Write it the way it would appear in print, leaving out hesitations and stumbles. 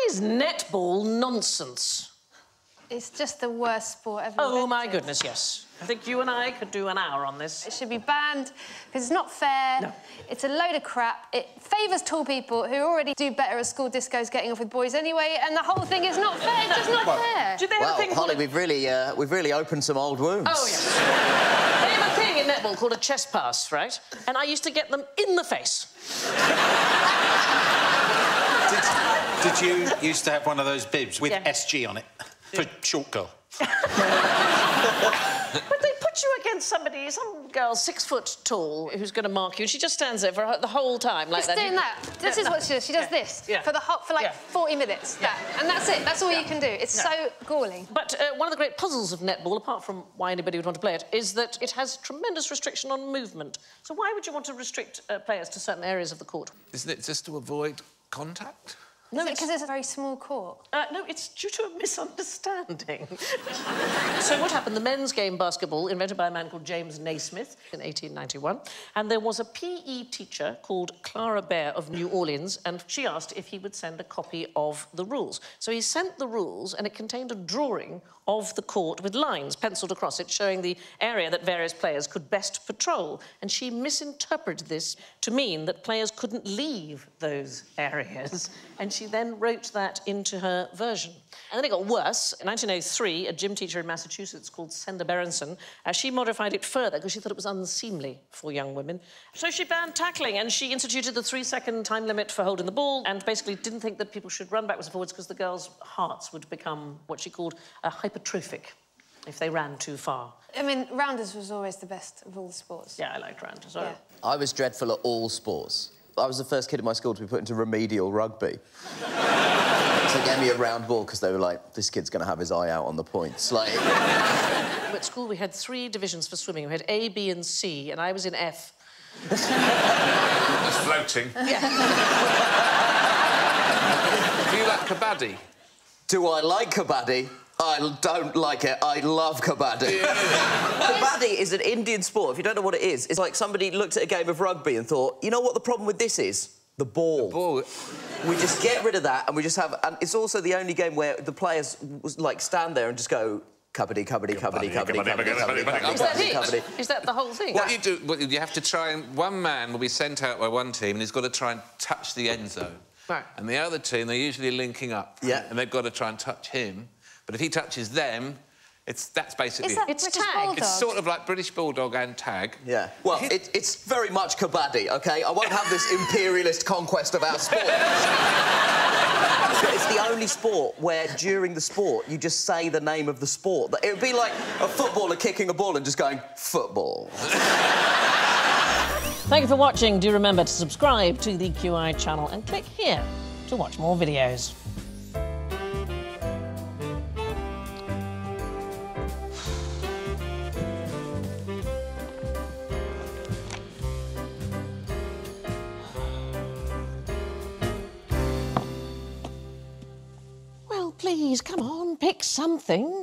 is netball nonsense? It's just the worst sport ever Oh, invented. my goodness, yes. I think you and I could do an hour on this. It should be banned because it's not fair. No. It's a load of crap. It favours tall people who already do better at school discos getting off with boys anyway, and the whole thing is not fair. It's just not fair. Do they have a thing Holly, we've really opened some old wounds. Oh, yes. They have a thing in netball called a chest pass, right? And I used to get them in the face. Did you used to have one of those bibs with SG on it? For short girl. But they put you against somebody, some girl 6 foot tall, who's going to mark you, and she just stands there for the whole time like Just that. doing that. This is what she does. She does this for like 40 minutes. That. And that's it. That's all you can do. It's so galling. But one of the great puzzles of netball, apart from why anybody would want to play it, is that it has tremendous restriction on movement. So why would you want to restrict players to certain areas of the court? Isn't it just to avoid contact? No, because it's a very small court. No, it's due to a misunderstanding. So what happened? The men's game basketball, invented by a man called James Naismith in 1891, and there was a PE teacher called Clara Bear of New Orleans, and she asked if he would send a copy of the rules. So he sent the rules, and it contained a drawing of the court with lines pencilled across it, showing the area that various players could best patrol. And she misinterpreted this to mean that players couldn't leave those areas. And she then wrote that into her version. And then it got worse. In 1903, a gym teacher in Massachusetts called Senda Berenson, she modified it further because she thought it was unseemly for young women. So she banned tackling, and she instituted the 3-second time limit for holding the ball, and basically didn't think that people should run backwards and forwards because the girls' hearts would become what she called hypertrophic if they ran too far. I mean, rounders was always the best of all the sports. Yeah, I liked rounders. Yeah. I was dreadful at all sports. I was the first kid in my school to be put into remedial rugby. So they gave me a round ball because they were like, this kid's going to have his eye out on the points. Like... At school, we had 3 divisions for swimming. We had A, B and C, and I was in F. Just floating. Yeah. Do you like kabaddi? Do I like kabaddi? I don't like it. I love kabaddi. Kabaddi is an Indian sport. If you don't know what it is, it's like somebody looked at a game of rugby and thought, you know what the problem with this is? The ball. The ball. We just get rid of that and we just have... And it's also the only game where the players, like, stand there and just go... Kabaddi, kabaddi, kabaddi, kabaddi, kabaddi, kabaddi. Is that it? Is that the whole thing? What you do, you have to try and... One man will be sent out by one team and he's got to try and touch the end zone. Right. And the other team, they're usually linking up. Yeah. And they've got to try and touch him. But if he touches them, that's basically... Is that It's British tag. Bulldog? It's sort of like British Bulldog and tag. Yeah. Well, it's very much kabaddi, OK? I won't have this imperialist conquest of our sport. But it's the only sport where, during the sport, you just say the name of the sport. It would be like a footballer kicking a ball and just going, football. Thank you for watching. Do remember to subscribe to the QI channel and click here to watch more videos. Please, come on, pick something.